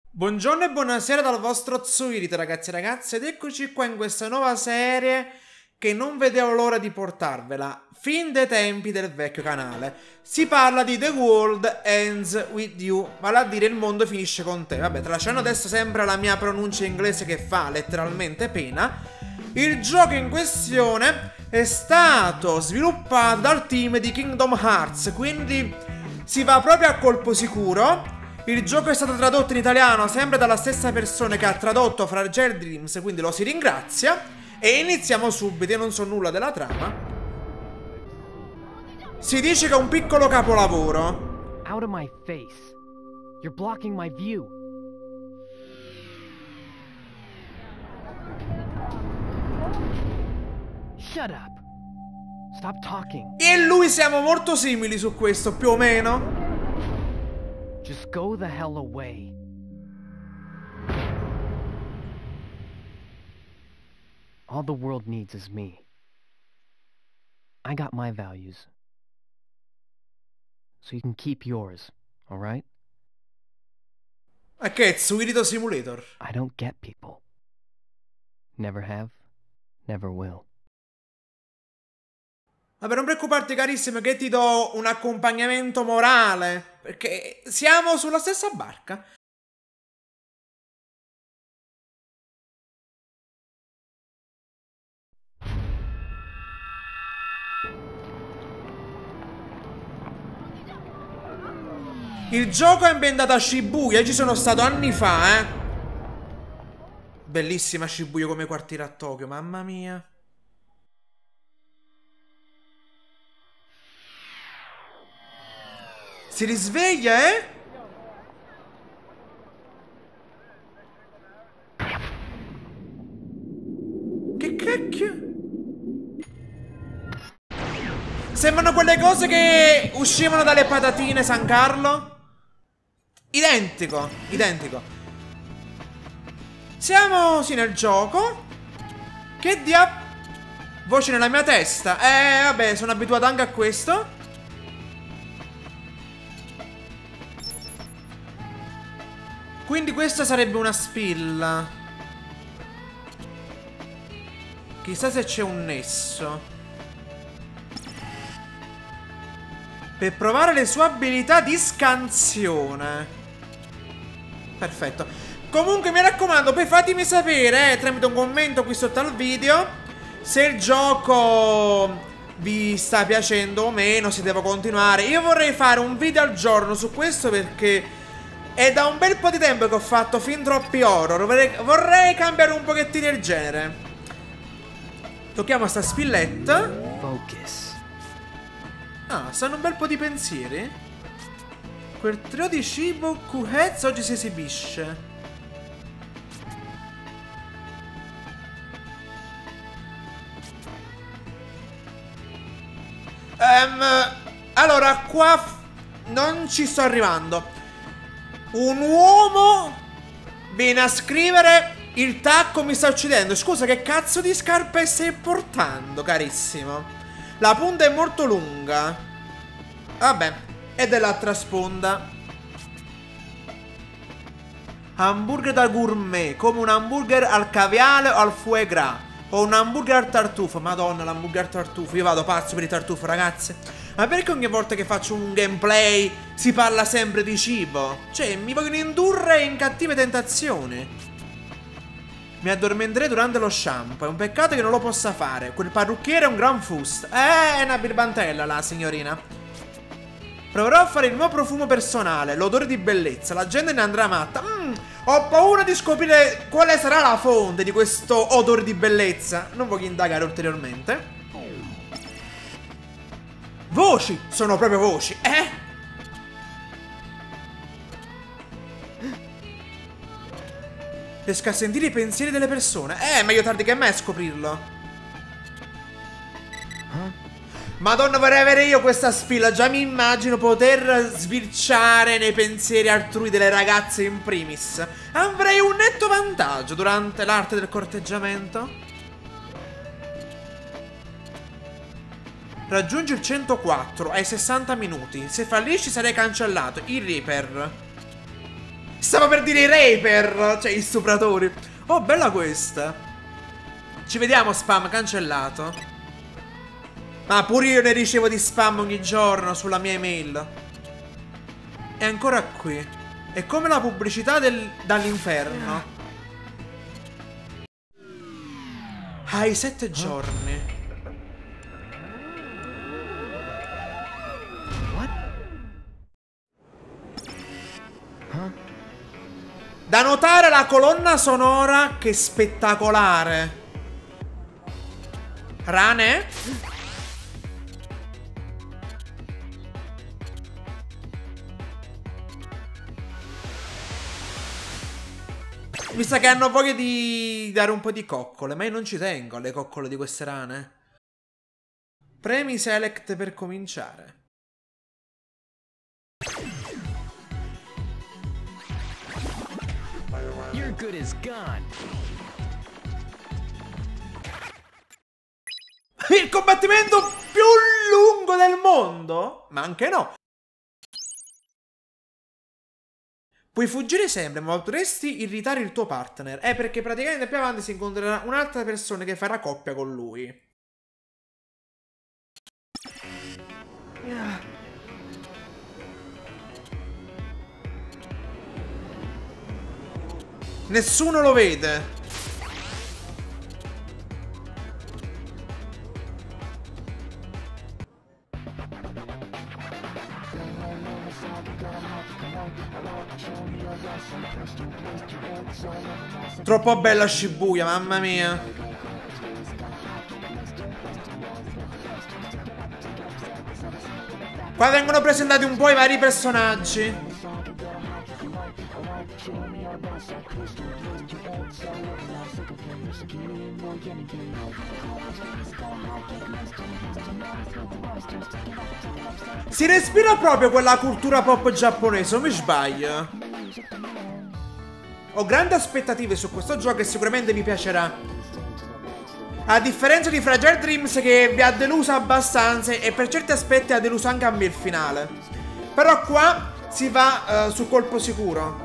Buongiorno e buonasera dal vostro Zuirito, ragazzi e ragazze, ed eccoci qua in questa nuova serie che non vedevo l'ora di portarvela. Fin dai tempi del vecchio canale. Si parla di The World Ends With You, vale a dire il mondo finisce con te. Vabbè, tralasciando adesso sempre la mia pronuncia inglese che fa letteralmente pena. Il gioco in questione è stato sviluppato dal team di Kingdom Hearts, quindi si va proprio a colpo sicuro. Il gioco è stato tradotto in italiano sempre dalla stessa persona che ha tradotto Fragile Dreams, quindi lo si ringrazia. E iniziamo subito, io non so nulla della trama. Si dice che è un piccolo capolavoro. Out of my face. You're blocking my view. Shut up. Stop talking. E lui siamo molto simili su questo, più o meno. Just go the hell away. All the world needs is me. I got my values. So you can keep yours, all right? Ma che è Zuirito Simulator? I don't get people. Never have, never will. Vabbè, non preoccuparti carissimo che ti do un accompagnamento morale, perché siamo sulla stessa barca. Il gioco è ambientato a Shibuya, ci sono stato anni fa, Bellissima Shibuya come quartiere a Tokyo, mamma mia. Si risveglia, Che cacchio? Sembrano quelle cose che uscivano dalle patatine San Carlo. Identico, identico. Siamo, sì, nel gioco. Che diavolo? Voce nella mia testa. Vabbè, sono abituato anche a questo. Quindi questa sarebbe una spilla. Chissà se c'è un nesso. Per provare le sue abilità di scansione. Perfetto. Comunque mi raccomando, poi fatemi sapere tramite un commento qui sotto al video se il gioco vi sta piacendo o meno, se devo continuare. Io vorrei fare un video al giorno su questo perché è da un bel po' di tempo che ho fatto fin troppi horror. Vorrei cambiare un pochettino il genere. Tocchiamo sta spilletta. Focus. Ah, stanno un bel po' di pensieri. Quel trio di cibo Kuhetsu oggi si esibisce. Allora, qua non ci sto arrivando. Un uomo viene a scrivere: il tacco mi sta uccidendo. Scusa, che cazzo di scarpe stai portando, carissimo? La punta è molto lunga. Vabbè, è dell'altra sponda. Hamburger da gourmet, come un hamburger al caviale o al foie gras, o un hamburger al tartufo. Madonna, l'hamburger al tartufo. Io vado pazzo per il tartufo, ragazze. Ma perché ogni volta che faccio un gameplay si parla sempre di cibo? Cioè, mi vogliono indurre in cattive tentazioni. Mi addormenterei durante lo shampoo. È un peccato che non lo possa fare. Quel parrucchiere è un gran fusto. È una birbantella la signorina. Proverò a fare il mio profumo personale, l'odore di bellezza. La gente ne andrà matta. Ho paura di scoprire quale sarà la fonte di questo odore di bellezza. Non voglio indagare ulteriormente. Voci! Sono proprio voci, Riesco a sentire i pensieri delle persone. Meglio tardi che mai a scoprirlo. Madonna, vorrei avere io questa spilla. Già mi immagino poter sbirciare nei pensieri altrui delle ragazze in primis. Avrei un netto vantaggio durante l'arte del corteggiamento. Raggiungi il 104 ai 60 minuti. Se fallisci sarei cancellato. Il Reaper. Stavo per dire i raper, cioè i stupratori. Oh, bella questa. Ci vediamo, spam, cancellato. Ma pure io ne ricevo di spam ogni giorno sulla mia email. È ancora qui. È come la pubblicità dall'inferno. Hai 7 giorni. What? Huh? Da notare la colonna sonora, che spettacolare. Rane? Mi sa che hanno voglia di dare un po' di coccole, ma io non ci tengo alle coccole di queste rane. Premi select per cominciare. Your good is gone. Il combattimento più lungo del mondo? Ma anche no. Puoi fuggire sempre, ma potresti irritare il tuo partner. Perché praticamente più avanti si incontrerà un'altra persona che farà coppia con lui. Nessuno lo vede. Troppo bella Shibuya, mamma mia. Qua vengono presentati un po' i vari personaggi. Si respira proprio quella cultura pop giapponese, o mi sbaglio? Ho grandi aspettative su questo gioco e sicuramente mi piacerà. A differenza di Fragile Dreams, che vi ha deluso abbastanza e per certi aspetti ha deluso anche a me il finale. Però qua si va sul colpo sicuro.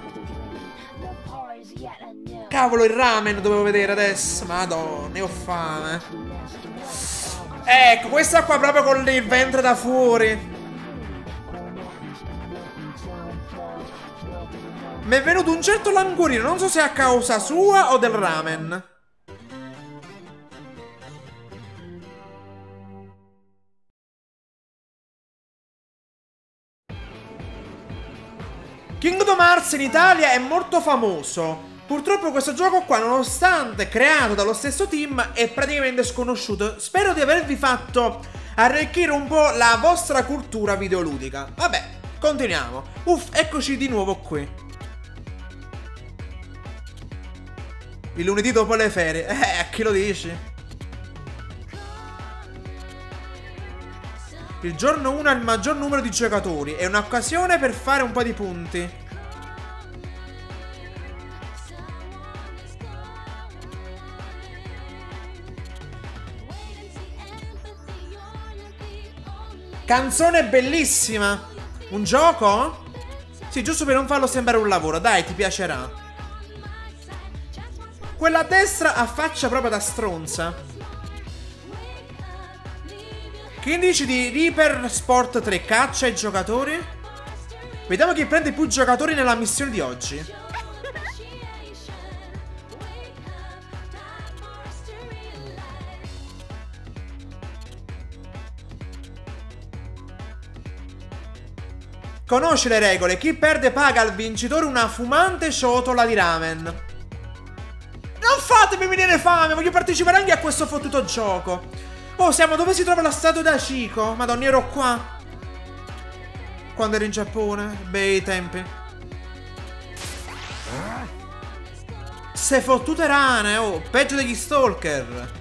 Cavolo, il ramen dovevo vedere adesso. Madonna, ne ho fame. Ecco, questa qua proprio con il ventre da fuori. Mi è venuto un certo languorino, non so se è a causa sua o del ramen. Kingdom Hearts in Italia è molto famoso. Purtroppo questo gioco qua, nonostante creato dallo stesso team, è praticamente sconosciuto. Spero di avervi fatto arricchire un po' la vostra cultura videoludica. Vabbè, continuiamo. Uff, eccoci di nuovo qui. Il lunedì dopo le ferie. A chi lo dici? Il giorno 1 ha il maggior numero di giocatori. È un'occasione per fare un po' di punti. Canzone bellissima. Un gioco? Sì, giusto per non farlo sembrare un lavoro. Dai, ti piacerà. Quella a destra ha faccia proprio da stronza. Che dici di Reaper Sport 3? Caccia i giocatori? Vediamo chi prende più giocatori nella missione di oggi. Conosci le regole. Chi perde paga al vincitore una fumante ciotola di ramen. Non fatemi venire fame, voglio partecipare anche a questo fottuto gioco. Oh, siamo dove si trova la statua da Chico? Madonna, ero qua quando ero in Giappone. Bei tempi. Se fottute rane, oh, peggio degli stalker.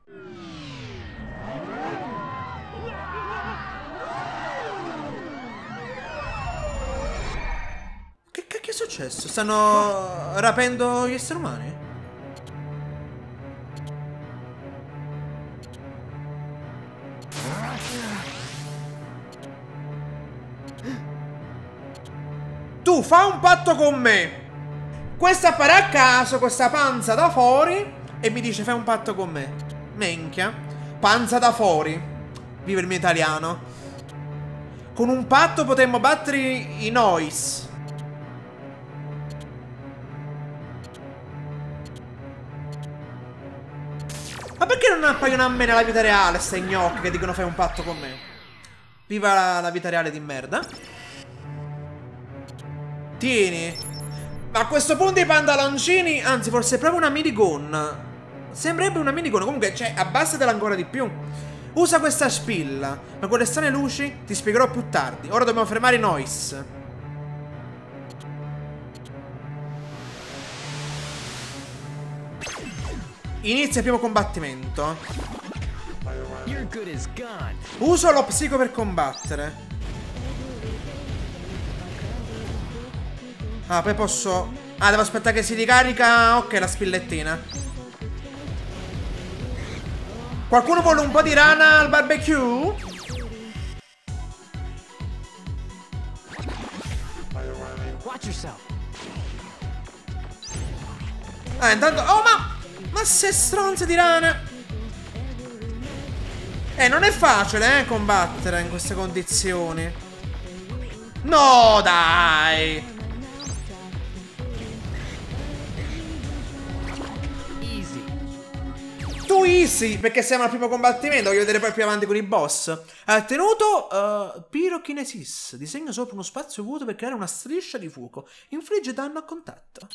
Che cacchio è successo? Stanno rapendo gli esseri umani? Tu Tu fa un patto con me. Questa appare a caso, questa panza da fuori, e mi dice fai un patto con me. Menchia. Panza da fuori. Viva il mio italiano. Con un patto potremmo battere i Nois. Ma perché non appaiono a me nella vita reale ste gnocchi che dicono fai un patto con me? Viva la vita reale di merda. Tieni. Ma a questo punto i pantaloncini, anzi forse è proprio una minigun. Sembrerebbe una minigun. Comunque, cioè, abbassatela ancora di più. Usa questa spilla. Ma quelle strane luci ti spiegherò più tardi. Ora dobbiamo fermare i Nois. Inizia il primo combattimento. Uso lo psico per combattere. Ah, poi posso... Ah, devo aspettare che si ricarica. Ok, la spillettina. Qualcuno vuole un po' di rana al barbecue? Ah, intanto... Oh, ma se stronze di rana. Non è facile, combattere in queste condizioni. No, dai. Tu easy, perché siamo al primo combattimento. Voglio vedere poi più avanti con i boss. Ha ottenuto Pyrokinesis. Disegna sopra uno spazio vuoto per creare una striscia di fuoco. Infligge danno a contatto.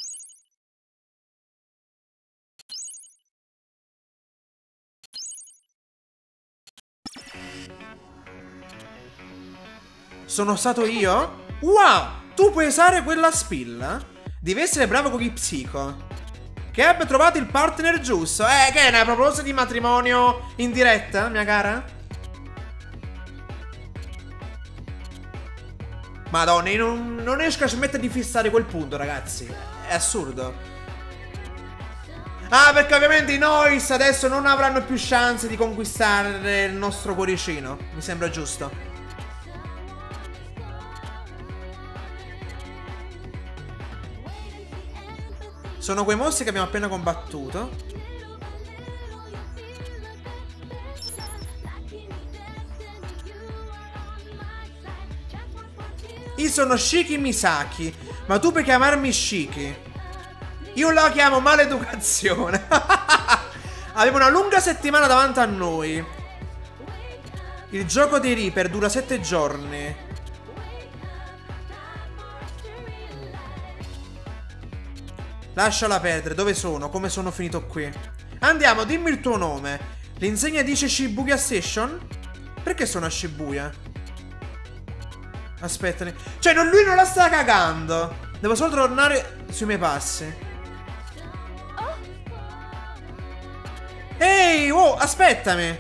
Sono stato io? Wow, tu puoi usare quella spilla? Devi essere bravo con i psico. Che abbia trovato il partner giusto. Che è una proposta di matrimonio in diretta, mia cara? Madonna, io non riesco a smettere di fissare quel punto, ragazzi. È assurdo. Ah, perché ovviamente i Nois adesso non avranno più chance di conquistare il nostro cuoricino. Mi sembra giusto. Sono quei mostri che abbiamo appena combattuto. Io sono Shiki Misaki. Ma tu puoi chiamarmi Shiki. Io la chiamo maleducazione. Avevo una lunga settimana davanti a noi. Il gioco dei Reaper dura 7 giorni. Lasciala perdere, dove sono? Come sono finito qui? Andiamo, dimmi il tuo nome. L'insegna dice Shibuya Station? Perché sono a Shibuya? Aspettami. Cioè, lui non la sta cagando. Devo solo tornare sui miei passi. Ehi, oh, aspettami.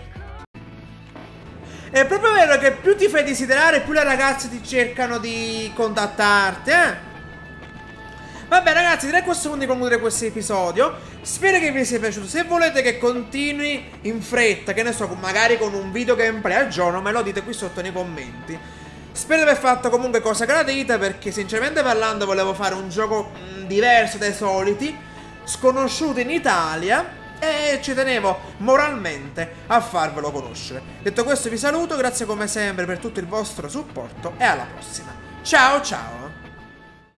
È proprio vero che più ti fai desiderare, più le ragazze ti cercano di contattarti, Vabbè ragazzi, direi a questo punto di concludere questo episodio. Spero che vi sia piaciuto. Se volete che continui in fretta, che ne so, magari con un video gameplay al giorno, me lo dite qui sotto nei commenti. Spero di aver fatto comunque cosa gradita, perché sinceramente parlando volevo fare un gioco diverso dai soliti, sconosciuto in Italia, e ci tenevo moralmente a farvelo conoscere. Detto questo vi saluto, grazie come sempre per tutto il vostro supporto e alla prossima. Ciao ciao!